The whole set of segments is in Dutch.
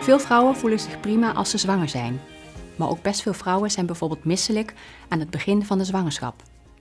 Veel vrouwen voelen zich prima als ze zwanger zijn. Maar ook best veel vrouwen zijn bijvoorbeeld misselijk aan het begin van de zwangerschap.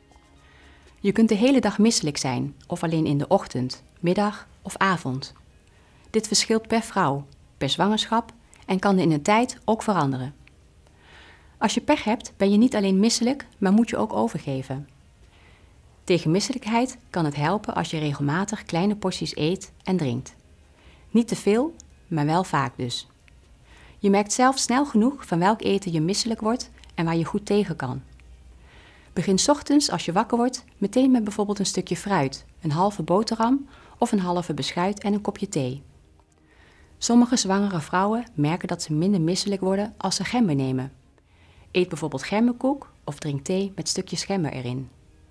Je kunt de hele dag misselijk zijn, of alleen in de ochtend, middag of avond. Dit verschilt per vrouw, per zwangerschap en kan in de tijd ook veranderen. Als je pech hebt, ben je niet alleen misselijk, maar moet je ook overgeven. Tegen misselijkheid kan het helpen als je regelmatig kleine porties eet en drinkt. Niet te veel, maar wel vaak dus. Je merkt zelf snel genoeg van welk eten je misselijk wordt en waar je goed tegen kan. Begin 's ochtends als je wakker wordt meteen met bijvoorbeeld een stukje fruit, een halve boterham of een halve beschuit en een kopje thee. Sommige zwangere vrouwen merken dat ze minder misselijk worden als ze gember nemen. Eet bijvoorbeeld gemberkoek of drink thee met stukjes gember erin.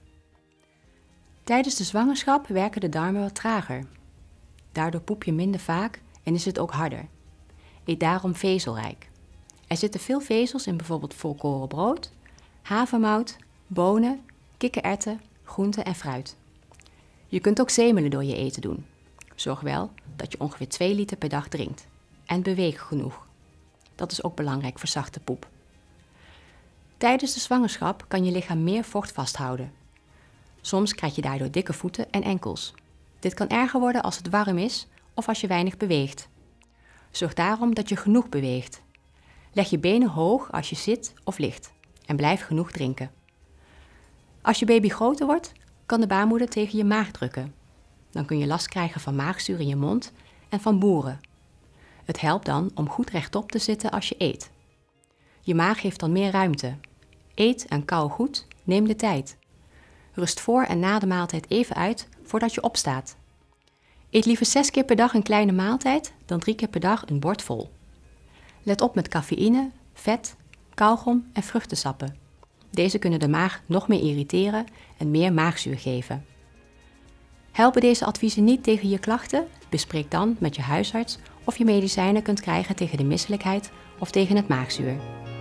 Tijdens de zwangerschap werken de darmen wat trager. Daardoor poep je minder vaak en is het ook harder. Eet daarom vezelrijk. Er zitten veel vezels in bijvoorbeeld volkoren brood, havermout, bonen, kikkererwten, groenten en fruit. Je kunt ook zemelen door je eten doen. Zorg wel dat je ongeveer 2 liter per dag drinkt. En beweeg genoeg. Dat is ook belangrijk voor zachte poep. Tijdens de zwangerschap kan je lichaam meer vocht vasthouden. Soms krijg je daardoor dikke voeten en enkels. Dit kan erger worden als het warm is of als je weinig beweegt. Zorg daarom dat je genoeg beweegt. Leg je benen hoog als je zit of ligt en blijf genoeg drinken. Als je baby groter wordt, kan de baarmoeder tegen je maag drukken. Dan kun je last krijgen van maagzuur in je mond en van boeren. Het helpt dan om goed rechtop te zitten als je eet. Je maag heeft dan meer ruimte. Eet en kauw goed, neem de tijd. Rust voor en na de maaltijd even uit voordat je opstaat. Eet liever 6 keer per dag een kleine maaltijd dan 3 keer per dag een bord vol. Let op met cafeïne, vet, kauwgom en vruchtensappen. Deze kunnen de maag nog meer irriteren en meer maagzuur geven. Helpen deze adviezen niet tegen je klachten? Bespreek dan met je huisarts of je medicijnen kunt krijgen tegen de misselijkheid of tegen het maagzuur.